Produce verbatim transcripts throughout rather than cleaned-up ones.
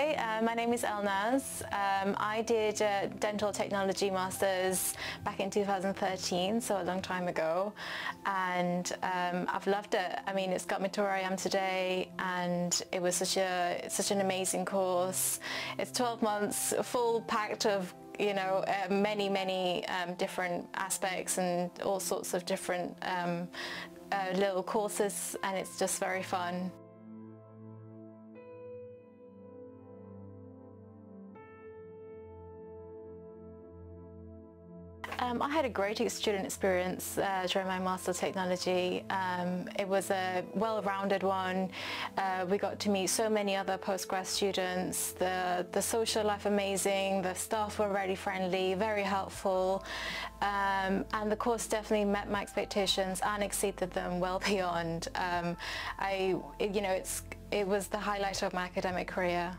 Hi, uh, my name is Elnaz. Um, I did a Dental Technology Masters back in two thousand thirteen, so a long time ago, and um, I've loved it. I mean, it's got me to where I am today, and it was such a such an amazing course. It's twelve months, full packed of you know, uh, many, many um, different aspects and all sorts of different um, uh, little courses, and it's just very fun. Um, I had a great student experience uh, during my Master of Technology. Um, it was a well-rounded one. Uh, we got to meet so many other postgrad students. The, the social life amazing, the staff were very friendly, very helpful, um, and the course definitely met my expectations and exceeded them well beyond. Um, I, you know, it's, it was the highlight of my academic career.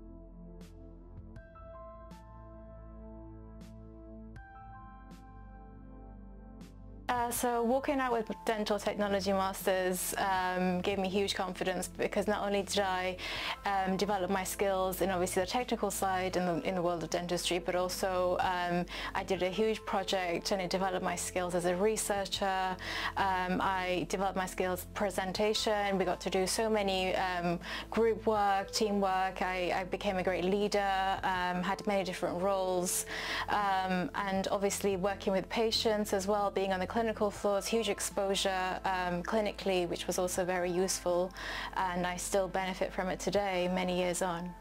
Uh, so walking out with Dental Technology Masters um, gave me huge confidence, because not only did I um, develop my skills in obviously the technical side in the, in the world of dentistry, but also um, I did a huge project and it developed my skills as a researcher. Um, I developed my skills presentation. We got to do so many um, group work, teamwork. I, I became a great leader, um, had many different roles, um, and obviously working with patients as well, being on the clinical floors, huge exposure um, clinically, which was also very useful, and I still benefit from it today, many years on.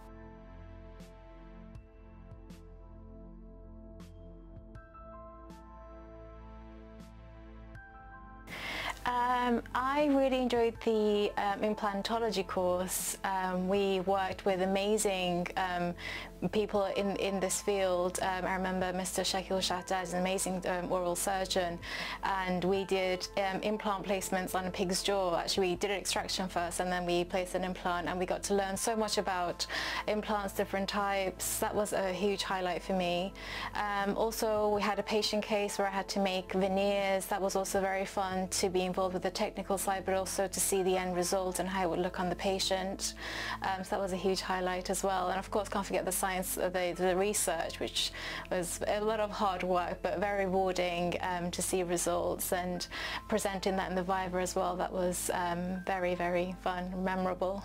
Um, I really enjoyed the um, implantology course. Um, we worked with amazing um, people in, in this field. Um, I remember Mister Shakil Shahdad is an amazing um, oral surgeon, and we did um, implant placements on a pig's jaw. Actually, we did an extraction first and then we placed an implant, and we got to learn so much about implants, different types. That was a huge highlight for me. Um, also, we had a patient case where I had to make veneers. That was also very fun to be involved with the technical side, but also to see the end result and how it would look on the patient. Um, so that was a huge highlight as well. And of course, can't forget the science, uh, the, the research, which was a lot of hard work, but very rewarding um, to see results, and presenting that in the Viva as well. That was um, very, very fun, memorable.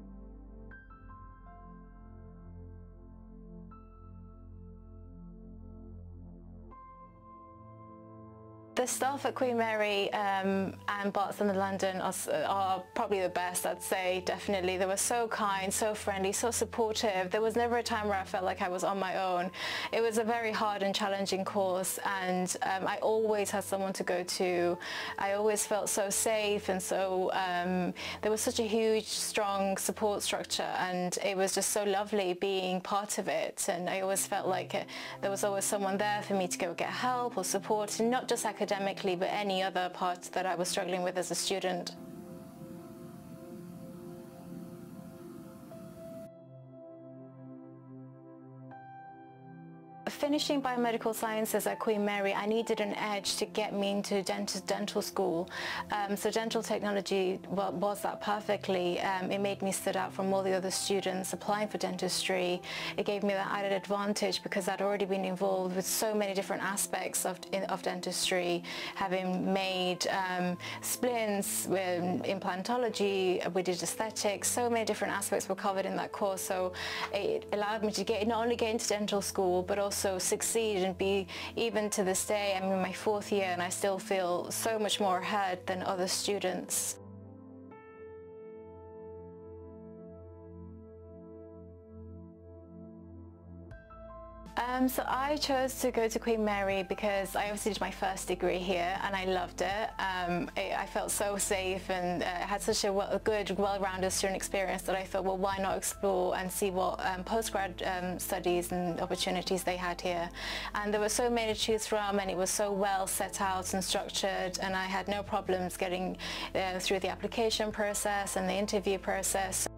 The staff at Queen Mary um, and Barts in London are, are probably the best, I'd say, definitely. They were so kind, so friendly, so supportive. There was never a time where I felt like I was on my own. It was a very hard and challenging course, and um, I always had someone to go to. I always felt so safe, and so um, there was such a huge, strong support structure, and it was just so lovely being part of it. And I always felt like it, there was always someone there for me to go get help or support, and not just academically, academically, but any other parts that I was struggling with as a student. Finishing biomedical sciences at Queen Mary, I needed an edge to get me into dentist dental school. Um, so dental technology well, was that perfectly. Um, it made me stand out from all the other students applying for dentistry. It gave me that added advantage because I'd already been involved with so many different aspects of, in, of dentistry, having made um, splints, with implantology, we did aesthetics, so many different aspects were covered in that course. So it allowed me to get not only get into dental school, but also succeed and be, even to this day, I'm in my fourth year and I still feel so much more ahead than other students. Um, so I chose to go to Queen Mary because I obviously did my first degree here and I loved it. Um, it I felt so safe, and uh, had such a, well, a good, well-rounded student experience that I thought, well, why not explore and see what um, postgrad um, studies and opportunities they had here. And there were so many to choose from, and it was so well set out and structured, and I had no problems getting uh, through the application process and the interview process.